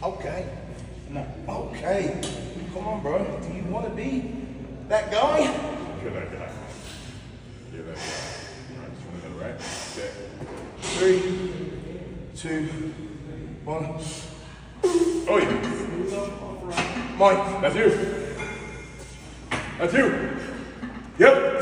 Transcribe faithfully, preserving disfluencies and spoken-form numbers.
Okay. No. Okay. Come on, bro. Do you want to be that guy? You're that guy. You're that guy. All right, just one minute, right? Set. Three, two, one. Oh, yeah. Mike. That's you. That's you. Yep.